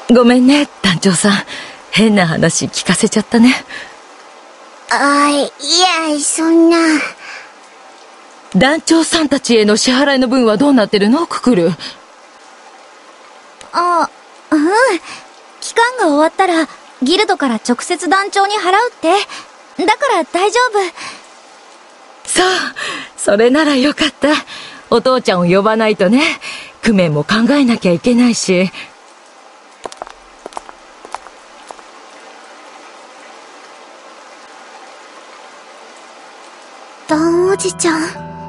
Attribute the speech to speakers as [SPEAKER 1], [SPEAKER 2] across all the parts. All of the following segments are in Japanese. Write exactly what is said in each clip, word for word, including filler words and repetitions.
[SPEAKER 1] ごめんね、団長さん。変な話聞かせちゃったね。
[SPEAKER 2] あ、いや、そんな。
[SPEAKER 1] 団長さんたちへの支払いの分はどうなってるの、ククル。
[SPEAKER 3] あ、うん。期間が終わったら、ギルドから直接団長に払うって。だから大丈夫。
[SPEAKER 1] そう、それならよかった。お父ちゃんを呼ばないとね。工面も考えなきゃいけないし。
[SPEAKER 2] ダンおじちゃん。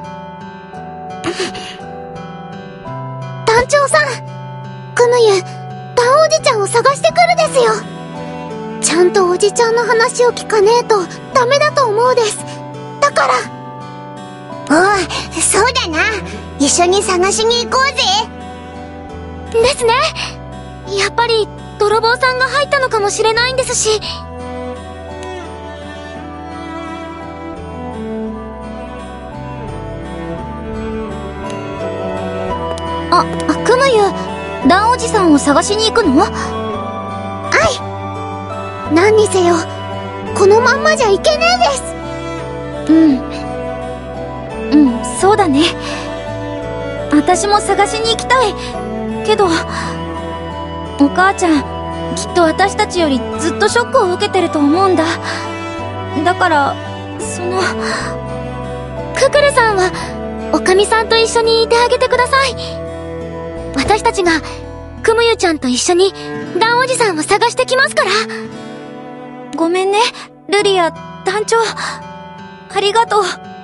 [SPEAKER 2] 団長さん、クムユ、ダンおじちゃんを探してくるですよ。ちゃんとおじちゃんの話を聞かねえとダメだと思うです。だから。おい、そうだな。一緒に探しに行こうぜ。
[SPEAKER 3] ですね。やっぱり泥棒さんが入ったのかもしれないんですし。あ、クムユ、ダンおじさんを探しに行くの？
[SPEAKER 2] はい。何にせよ、このまんまじゃいけねえです。
[SPEAKER 3] うん。うん、そうだね。私も探しに行きたい。けど、お母ちゃん、きっと私たちよりずっとショックを受けてると思うんだ。だから、その、ククルさんは、おかみさんと一緒にいてあげてください。私たちが、クムユちゃんと一緒に、ダンおじさんを探してきますから。ごめんね、ルリア、団長。ありがとう。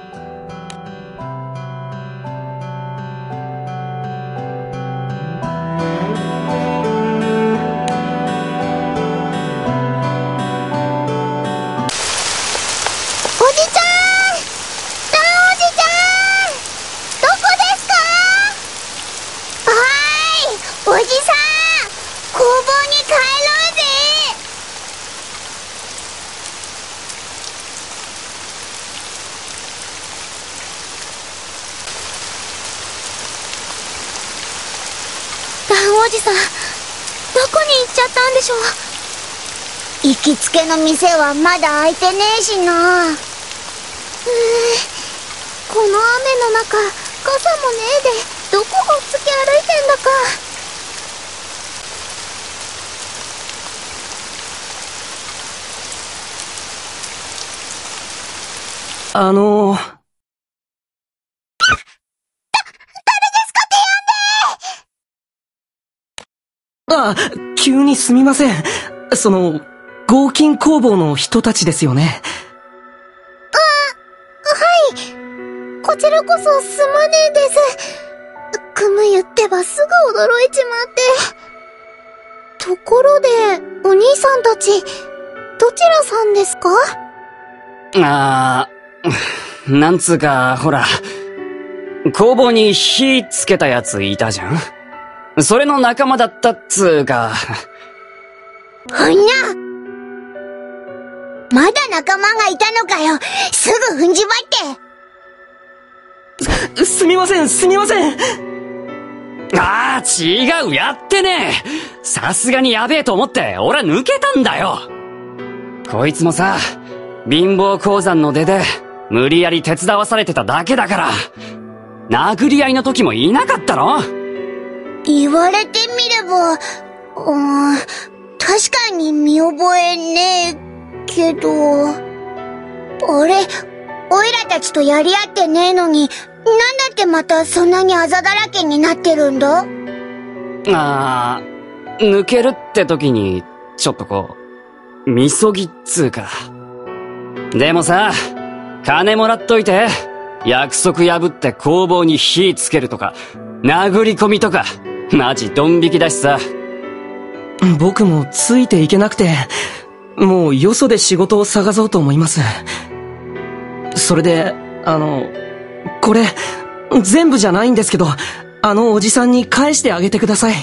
[SPEAKER 3] おじさん、どこに行っちゃったんでしょう。
[SPEAKER 2] 行きつけの店はまだ開いてねえしな。うー、この雨の中、傘もねえでどこほっつき歩いてんだか。
[SPEAKER 4] あのー、だ、
[SPEAKER 2] 誰ですかって
[SPEAKER 4] あ、急にすみません。その、合金工房の人たちですよね。
[SPEAKER 2] あ、はい。こちらこそすまねえです。クム言ってばすぐ驚いちまって。ところで、お兄さんたち、どちらさんですか？
[SPEAKER 5] あー、なんつうか、ほら、工房に火つけたやついたじゃん？それの仲間だったっつうか。
[SPEAKER 2] ほんな！まだ仲間がいたのかよ。すぐ踏んじま
[SPEAKER 4] って。す、すみません、すみません。
[SPEAKER 5] ああ、違う、やってねえ。さすがにやべえと思って、俺は抜けたんだよ。こいつもさ、貧乏鉱山の出で、無理やり手伝わされてただけだから。殴り合いの時もいなかったろ？
[SPEAKER 2] 言われてみれば、うん、確かに見覚えねえけど、俺、おいらたちとやり合ってねえのに、なんだってまたそんなにあざだらけになってるんだ？
[SPEAKER 5] あー、抜けるって時に、ちょっとこう、みそぎっつうか。でもさ、金もらっといて、約束破って工房に火つけるとか、殴り込みとか、マジドン引きだしさ。
[SPEAKER 4] 僕もついていけなくて、もうよそで仕事を探そうと思います。それで、あの、これ、全部じゃないんですけど、あのおじさんに返してあげてください。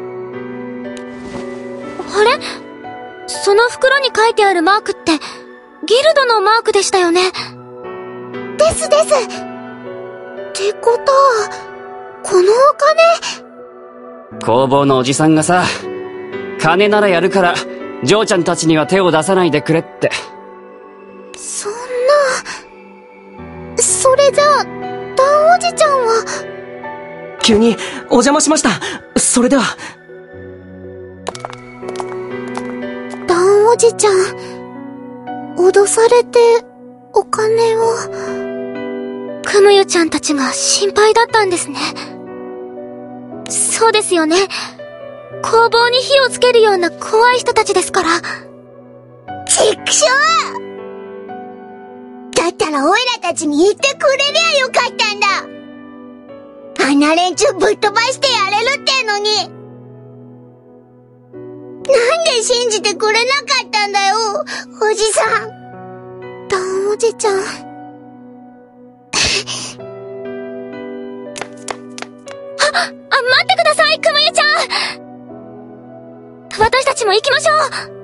[SPEAKER 3] あれ？その袋に書いてあるマークって、ギルドのマークでしたよね。
[SPEAKER 2] ですです。ってことは、このお金。
[SPEAKER 5] 工房のおじさんがさ、 金ならやるから、嬢ちゃんたちには手を出さないでくれって。
[SPEAKER 2] そんな。それじゃあ、ダンおじちゃんは。
[SPEAKER 4] 急にお邪魔しました。それでは。
[SPEAKER 2] ダンおじちゃん、脅されてお金を。
[SPEAKER 3] クムユちゃんたちが心配だったんですね。そうですよね。工房に火をつけるような怖い人たちですから。
[SPEAKER 2] ちくしょう！だったらオイラたちに言ってくれりゃよかったんだ。あんな連中ぶっ飛ばしてやれるってのに。なんで信じてくれなかったんだよ、おじさん。ダンおじちゃん。
[SPEAKER 3] あ、あ、待ってください、クムユちゃん。私たちも行きましょう。